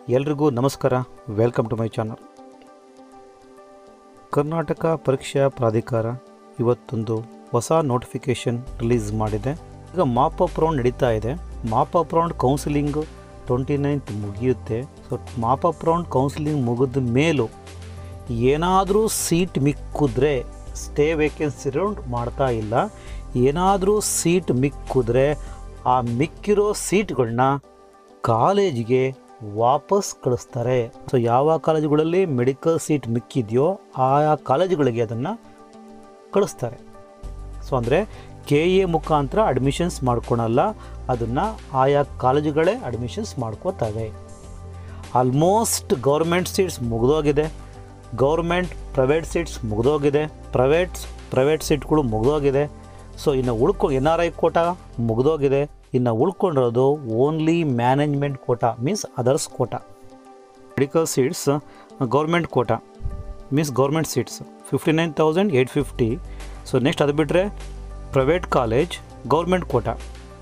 ಎಲ್ರಿಗೂ ನಮಸ್ಕಾರ, welcome to my channel. Karnataka ಪರೀಕ್ಷಾ ಪ್ರಾಧಿಕಾರ ಇವತ್ತೊಂದು ಹೊಸ ನೋಟಿಫಿಕೇಷನ್ ರಿಲೀಸ್ ಮಾಡಿದೆ. ಈಗ ಮಾಪ್ ಅಪ್ ರೌಂಡ್ ನಡೀತಾ ಇದೆ. Mop up round counselling 29th ಮುಗಿಯುತ್ತೆ. So mop up round counselling ಮುಗಿದ ಮೇಲೂ ಏನಾದರೂ ಸೀಟ್ ಮಿಕ್ಕಿದ್ರೆ ಸ್ಟೇ ವೇಕೆನ್ಸಿ ರೌಂಡ್ ಮಾಡ್ತಾ ಇಲ್ಲ. ಏನಾದರೂ ಸೀಟ್ ಮಿಕ್ಕಿದ್ರೆ ಆ ಮಿಕ್ಕಿರೋ ಸೀಟ್ಗಳನ್ನ ಕಾಲೇಜಿಗೆ ವಾಪಸ್ ಕಳಿಸ್ತಾರೆ. ಸೊ ಯಾವ ಕಾಲೇಜುಗಳಲ್ಲಿ ಮೆಡಿಕಲ್ ಸೀಟ್ ಮಿಕ್ಕಿದೆಯೋ ಆಯಾ ಕಾಲೇಜುಗಳಿಗೆ ಅದನ್ನು ಕಳಿಸ್ತಾರೆ. ಸೊ ಅಂದರೆ KEA ಮುಖಾಂತರ ಅಡ್ಮಿಷನ್ಸ್ ಮಾಡ್ಕೊಳಲ್ಲ, ಅದನ್ನು ಆಯಾ ಕಾಲೇಜುಗಳೇ ಅಡ್ಮಿಷನ್ಸ್ ಮಾಡ್ಕೋತವೆ. ಆಲ್ಮೋಸ್ಟ್ ಗೌರ್ಮೆಂಟ್ ಸೀಟ್ಸ್ ಮುಗಿದೋಗಿದೆ, ಗೌರ್ಮೆಂಟ್ ಪ್ರೈವೇಟ್ ಸೀಟ್ಸ್ ಮುಗಿದೋಗಿದೆ, ಪ್ರೈವೇಟ್ ಸೀಟ್ಗಳು ಮುಗಿದೋಗಿದೆ. ಸೊ ಇನ್ನು NRI ಕೋಟಾ ಮುಗಿದೋಗಿದೆ. ಇನ್ನು ಉಳ್ಕೊಂಡಿರೋದು only management quota means others quota. Medical seats government quota means government seats 59,850. So next ಅದು ಬಿಟ್ಟರೆ private college government quota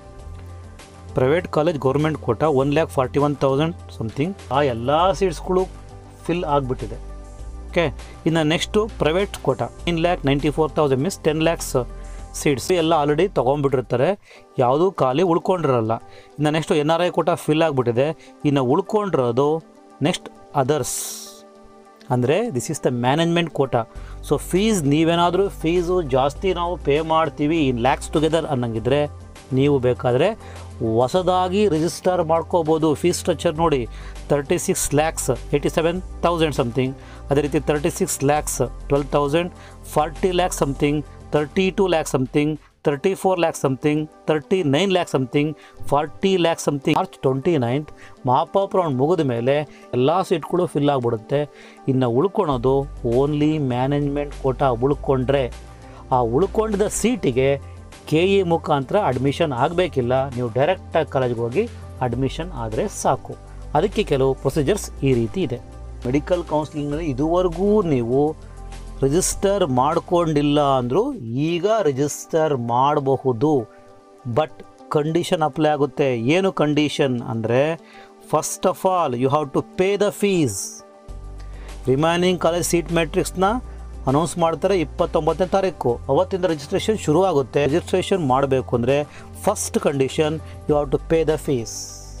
1,41,000 something. ಆ ಎಲ್ಲ ಸೀಟ್ಸ್ಗಳು ಫಿಲ್ ಆಗಿಬಿಟ್ಟಿದೆ. ಓಕೆ, ಇನ್ನು next private quota 9,94,000 means 10 lakhs seats ಎಲ್ಲ ಆಲ್ರೆಡಿ ತೊಗೊಂಡ್ಬಿಟ್ಟಿರ್ತಾರೆ, ಯಾವುದೂ ಖಾಲಿ ಉಳ್ಕೊಂಡಿರಲ್ಲ. ಇನ್ನು ನೆಕ್ಸ್ಟು NRI ಕೋಟಾ ಫಿಲ್ ಆಗಿಬಿಟ್ಟಿದೆ. ಇನ್ನು ಉಳ್ಕೊಂಡಿರೋದು ನೆಕ್ಸ್ಟ್ ಅದರ್ಸ್, ಅಂದರೆ this is the management quota. So fees ನೀವೇನಾದರೂ ಫೀಸು ಜಾಸ್ತಿ ನಾವು ಪೇ ಮಾಡ್ತೀವಿ ಇನ್ ಲ್ಯಾಕ್ಸ್ ಟುಗೆದರ್ ಅನ್ನಂಗಿದ್ರೆ ನೀವು ಬೇಕಾದರೆ ಹೊಸದಾಗಿ ರಿಜಿಸ್ಟರ್ ಮಾಡ್ಕೋಬೋದು. ಫೀಸ್ ಸ್ಟ್ರಕ್ಚರ್ ನೋಡಿ, 36,87,000 ಸಮಥಿಂಗ್. ಅದೇ ರೀತಿ 36 lakhs 12,000, 40 lakhs something, 32 lakhs something, 34 lakhs something, 39 lakhs something, 40 lakhs something. March 29th mop up round ಮುಗಿದ ಮೇಲೆ ಎಲ್ಲ ಸೀಟ್ಗಳು ಫಿಲ್ ಆಗಿಬಿಡುತ್ತೆ. ಇನ್ನು ಉಳ್ಕೊಳೋದು ಓನ್ಲಿ ಮ್ಯಾನೇಜ್ಮೆಂಟ್ ಕೋಟಾ ಉಳ್ಕೊಂಡ್ರೆ ಆ ಉಳ್ಕೊಂಡಿದ್ದ ಸೀಟಿಗೆ KEA ಮುಖಾಂತರ ಅಡ್ಮಿಷನ್ ಆಗಬೇಕಿಲ್ಲ. ನೀವು ಡೈರೆಕ್ಟಾಗಿ ಕಾಲೇಜ್ಗೆ ಹೋಗಿ ಅಡ್ಮಿಷನ್ ಆದರೆ ಸಾಕು. ಅದಕ್ಕೆ ಕೆಲವು ಪ್ರೊಸೀಜರ್ಸ್ ಈ ರೀತಿ ಇದೆ. ಮೆಡಿಕಲ್ ಕೌನ್ಸಿಲಿಂಗ್ನಲ್ಲಿ ಇದುವರೆಗೂ ನೀವು ರಿಜಿಸ್ಟರ್ ಮಾಡಿಕೊಂಡಿಲ್ಲ ಅಂದರೂ ಈಗ ರಿಜಿಸ್ಟರ್ ಮಾಡಬಹುದು. ಬಟ್ ಕಂಡೀಷನ್ ಅಪ್ಲೈ ಆಗುತ್ತೆ. ಏನು ಕಂಡೀಷನ್ ಅಂದರೆ, first of all you have to pay the fees. Remaining college seat ಮ್ಯಾಟ್ರಿಕ್ಸ್ನ ಅನೌನ್ಸ್ ಮಾಡ್ತಾರೆ 29ನೇ ತಾರೀಕು. ಅವತ್ತಿಂದ ರಿಜಿಸ್ಟ್ರೇಷನ್ ಶುರು ಆಗುತ್ತೆ. ರಿಜಿಸ್ಟ್ರೇಷನ್ ಮಾಡಬೇಕು ಅಂದರೆ first condition you have to pay the fees.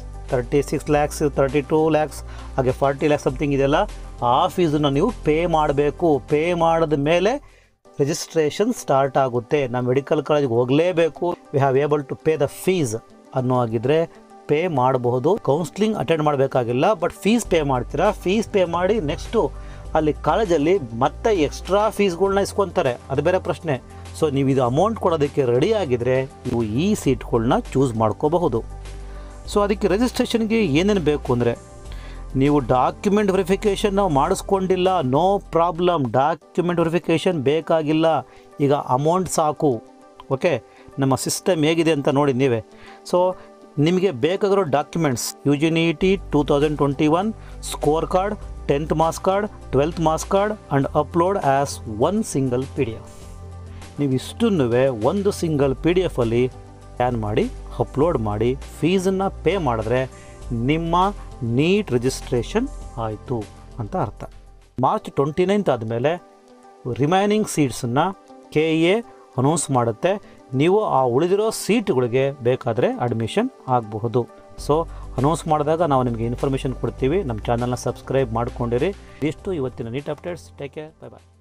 36 lakhs 32 lakhs ಹಾಗೆ 40 lakhs ಸಮಥಿಂಗ್ ಇದೆಲ್ಲ, ಆ ಫೀಸನ್ನು ನೀವು ಪೇ ಮಾಡಬೇಕು. ಪೇ ಮಾಡಿದ ಮೇಲೆ ರಿಜಿಸ್ಟ್ರೇಷನ್ ಸ್ಟಾರ್ಟ್ ಆಗುತ್ತೆ. ನಾವು ಮೆಡಿಕಲ್ ಕಾಲೇಜ್ಗೆ ಹೋಗಲೇಬೇಕು, we have able to pay the fees ಅನ್ನೋ ಆಗಿದ್ದರೆ ಪೇ ಮಾಡಬಹುದು. ಕೌನ್ಸ್ಲಿಂಗ್ ಅಟೆಂಡ್ ಮಾಡಬೇಕಾಗಿಲ್ಲ, ಬಟ್ ಫೀಸ್ ಪೇ ಮಾಡ್ತೀರಾ. ಫೀಸ್ ಪೇ ಮಾಡಿ ನೆಕ್ಸ್ಟು ಅಲ್ಲಿ ಕಾಲೇಜಲ್ಲಿ ಮತ್ತೆ ಎಕ್ಸ್ಟ್ರಾ ಫೀಸ್ಗಳನ್ನ ಇಸ್ಕೊತಾರೆ, ಅದು ಬೇರೆ ಪ್ರಶ್ನೆ. ಸೊ ನೀವು ಇದು ಅಮೌಂಟ್ ಕೊಡೋದಕ್ಕೆ ರೆಡಿ ಆಗಿದ್ದರೆ ನೀವು ಈ ಸೀಟ್ಗಳನ್ನ ಚೂಸ್ ಮಾಡ್ಕೋಬಹುದು. ಸೊ ಅದಕ್ಕೆ ರಿಜಿಸ್ಟ್ರೇಷನ್ಗೆ ಏನೇನು ಬೇಕು ಅಂದರೆ, ನೀವು ಡಾಕ್ಯುಮೆಂಟ್ ವೆರಿಫಿಕೇಷನ್ ನಾವು ಮಾಡಿಸ್ಕೊಂಡಿಲ್ಲ, ನೋ ಪ್ರಾಬ್ಲಮ್, ಡಾಕ್ಯುಮೆಂಟ್ ವೆರಿಫಿಕೇಷನ್ ಬೇಕಾಗಿಲ್ಲ. ಈಗ ಅಮೌಂಟ್ ಸಾಕು. ಓಕೆ, ನಮ್ಮ ಸಿಸ್ಟಮ್ ಹೇಗಿದೆ ಅಂತ ನೋಡಿ ನೀವೇ. ಸೊ ನಿಮಗೆ ಬೇಕಾಗಿರೋ documents UG-NEET 2021 score card, 10th marks card, 12th marks card and upload as one single PDF. ನೀವು ಇಷ್ಟನ್ನೂ ಒಂದು ಸಿಂಗಲ್ PDF ಅಲ್ಲಿ ಸ್ಕ್ಯಾನ್ ಮಾಡಿ ಅಪ್ಲೋಡ್ ಮಾಡಿ ಫೀಸನ್ನು ಪೇ ಮಾಡಿದ್ರೆ ನಿಮ್ಮ ನೀಟ್ ರಿಜಿಸ್ಟ್ರೇಷನ್ ಆಯಿತು ಅಂತ ಅರ್ಥ. ಮಾರ್ಚ್ 29th ಆದಮೇಲೆ ರಿಮೈನಿಂಗ್ ಸೀಟ್ಸನ್ನು KEA ಅನೌನ್ಸ್ ಮಾಡುತ್ತೆ. ನೀವು ಆ ಉಳಿದಿರೋ ಸೀಟ್ಗಳಿಗೆ ಬೇಕಾದರೆ ಅಡ್ಮಿಷನ್ ಆಗಬಹುದು. ಸೊ ಅನೌನ್ಸ್ ಮಾಡಿದಾಗ ನಾವು ನಿಮಗೆ ಇನ್ಫಾರ್ಮೇಷನ್ ಕೊಡ್ತೀವಿ. ನಮ್ಮ ಚಾನಲ್ನ ಸಬ್ಸ್ಕ್ರೈಬ್ ಮಾಡ್ಕೊಂಡಿರಿ. ಇಷ್ಟು ಇವತ್ತಿನ NEET updates. Take care, bye ಬಾಯ್.